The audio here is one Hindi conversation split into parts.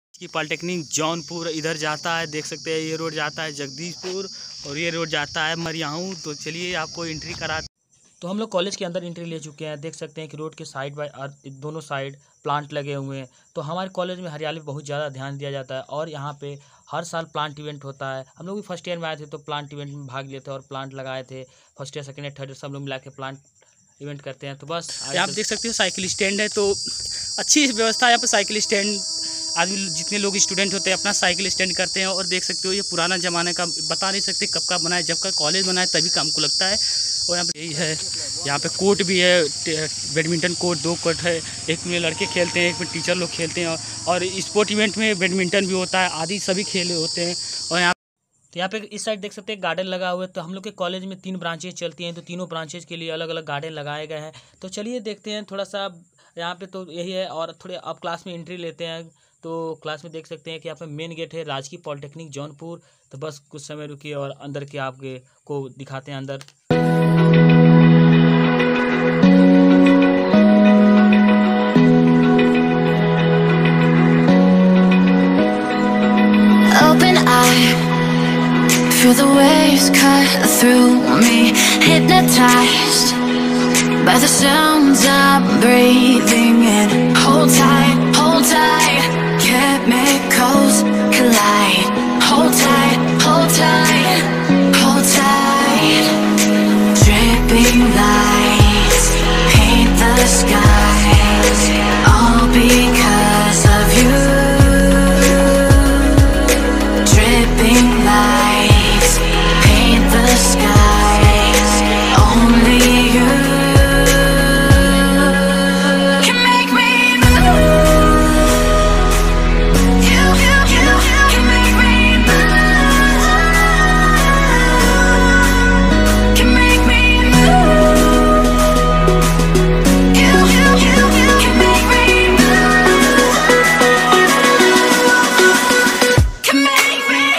की पॉलिटेक्निक जौनपुर इधर जाता है, देख सकते हैं ये रोड जाता है जगदीशपुर और ये रोड जाता है मरियाहूँ। तो चलिए आपको एंट्री करा। तो हम लोग कॉलेज के अंदर एंट्री ले चुके हैं। देख सकते हैं कि रोड के साइड बाय दोनों साइड प्लांट लगे हुए हैं। तो हमारे कॉलेज में हरियाली बहुत ज़्यादा ध्यान दिया जाता है और यहाँ पे हर साल प्लांट इवेंट होता है। हम लोग भी फर्स्ट ईयर में आए थे तो प्लांट इवेंट में भाग लिए थे और प्लांट लगाए थे। First year second year third year सब लोग मिला के प्लांट इवेंट करते हैं। तो बस यहाँ आप देख सकते हो साइकिल स्टैंड है, तो अच्छी व्यवस्था है यहाँ पे। साइकिल स्टैंड आदमी जितने लोग स्टूडेंट होते हैं अपना साइकिल स्टैंड करते हैं। और देख सकते हो ये पुराना ज़माने का, बता नहीं सकते कब का बना है, जब का कॉलेज बना है तभी काम को लगता है। और यहाँ पे यही है, यहाँ पे कोर्ट भी है, बैडमिंटन कोर्ट 2 कोर्ट है। एक में लड़के खेलते हैं, एक में टीचर लोग खेलते हैं। और स्पोर्ट इवेंट में बैडमिंटन भी होता है, आदि सभी खेल होते हैं। और यहाँ पे इस साइड देख सकते हैं गार्डन लगा हुआ है। तो हम लोग के कॉलेज में 3 ब्रांचेज चलती हैं, तो तीनों ब्रांचेज के लिए अलग अलग गार्डन लगाए गए हैं। तो चलिए देखते हैं थोड़ा सा यहाँ पे, तो यही है। और थोड़े अब क्लास में एंट्री लेते हैं। तो क्लास में देख सकते हैं कि यहाँ पे मेन गेट है राजकीय पॉलिटेक्निक जौनपुर। तो बस कुछ समय रुकिए और अंदर के आपके को दिखाते हैं अंदर। Feel the waves cut through me, hypnotized by the sounds I'm breathing in. Hold tight, chemicals collide. Hold tight, hold tight. Dripping lights paint the skies, all because of you. Dripping lights paint the skies, only you can make me move. You can make me move. Can make me move. You can make me move. Can make me.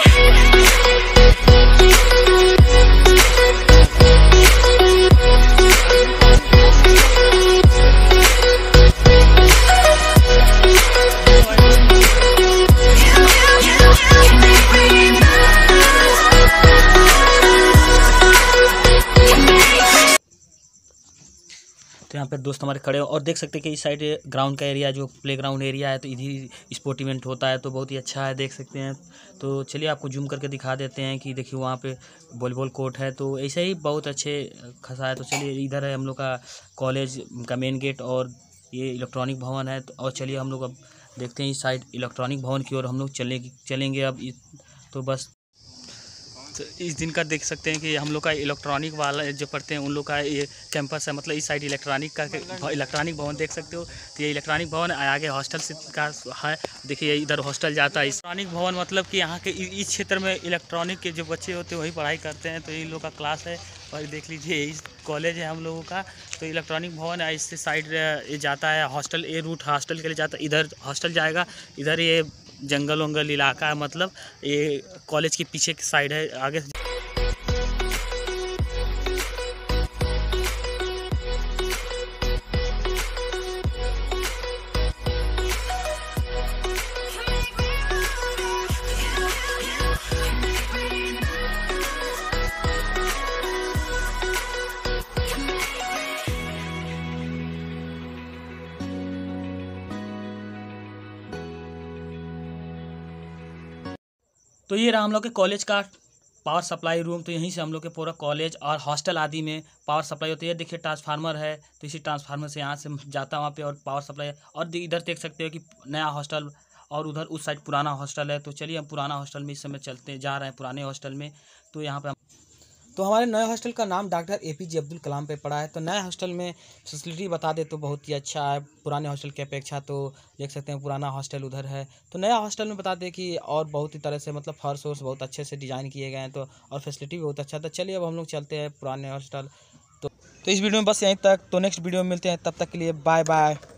तो यहाँ पे दोस्त हमारे खड़े हो और देख सकते हैं कि इस साइड ग्राउंड का एरिया, जो प्ले ग्राउंड एरिया है, तो इधर स्पोर्ट इवेंट होता है। तो बहुत ही अच्छा है, देख सकते हैं। तो चलिए आपको जूम करके दिखा देते हैं कि देखिए वहाँ पे वॉलीबॉल कोर्ट है। तो ऐसे ही बहुत अच्छे खसा है। तो चलिए इधर है हम लोग का कॉलेज का मेन गेट और ये इलेक्ट्रॉनिक भवन है। और चलिए हम लोग अब देखते हैं इस साइड इलेक्ट्रॉनिक भवन की ओर हम लोग चलेंगे अब। तो बस तो इस दिन का देख सकते हैं कि हम लोग का इलेक्ट्रॉनिक वाला जो पढ़ते हैं उन लोग का ये कैंपस है। मतलब इस साइड इलेक्ट्रॉनिक भवन देख सकते हो। तो ये इलेक्ट्रॉनिक भवन आगे हॉस्टल से का है। देखिए इधर हॉस्टल जाता है। इलेक्ट्रॉनिक भवन मतलब कि यहाँ के इस क्षेत्र में इलेक्ट्रॉनिक के जो बच्चे होते हैं वही पढ़ाई करते हैं। तो इन लोग का क्लास है और देख लीजिए इस कॉलेज है हम लोगों का। तो इलेक्ट्रॉनिक भवन है, इससे साइड ये जाता है हॉस्टल, ये रूट हॉस्टल के लिए जाता है। इधर हॉस्टल जाएगा, इधर ये जंगल वंगल इलाका है। मतलब ये कॉलेज के पीछे की साइड है आगे। तो ये रहा हम लोग के कॉलेज का पावर सप्लाई रूम। तो यहीं से हम लोग के पूरा कॉलेज और हॉस्टल आदि में पावर सप्लाई होती है। देखिए ट्रांसफार्मर है, तो इसी ट्रांसफार्मर से यहाँ से जाता है वहाँ पे और पावर सप्लाई। और इधर देख सकते हो कि नया हॉस्टल और उधर उस साइड पुराना हॉस्टल है। तो चलिए हम पुराना हॉस्टल में इस समय जा रहे हैं पुराने हॉस्टल में। तो यहाँ पे तो हमारे नए हॉस्टल का नाम डॉक्टर APJ अब्दुल कलाम पे पड़ा है। तो नए हॉस्टल में फैसिलिटी बता दे तो बहुत ही अच्छा है पुराने हॉस्टल की अपेक्षा। तो देख सकते हैं पुराना हॉस्टल उधर है। तो नया हॉस्टल में बता दें कि और बहुत ही तरह से मतलब फर्श वर्श बहुत अच्छे से डिज़ाइन किए गए हैं। तो और फैसिलिटी भी बहुत अच्छा। तो चलिए अब हम लोग चलते हैं पुराने हॉस्टल। तो इस वीडियो में बस यहीं तक। तो नेक्स्ट वीडियो में मिलते हैं, तब तक के लिए बाय बाय।